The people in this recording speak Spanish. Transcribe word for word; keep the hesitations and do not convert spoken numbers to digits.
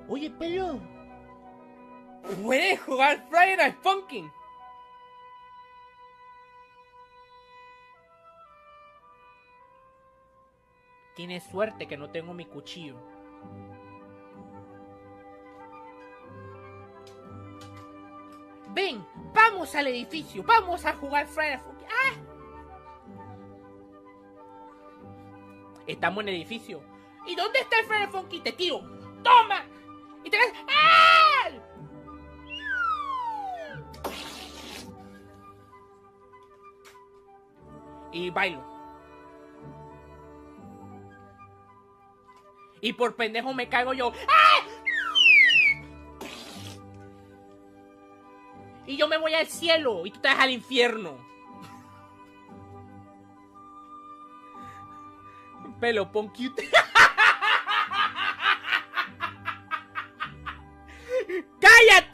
Oye, pelo. ¿Puedes jugar Friday Night Funkin'? Tienes suerte que no tengo mi cuchillo. Ven, vamos al edificio. Vamos a jugar Friday Night Funkin'. ¡Ah! Estamos en el edificio. ¿Y dónde está el Friday Night Funkin'? Te tiro. ¡Toma! Y te ves. ¡Ah! Y bailo. Y por pendejo me caigo yo. ¡Ah! Y yo me voy al cielo y tú te vas al infierno. Pelo, pon cute. ¡Cállate!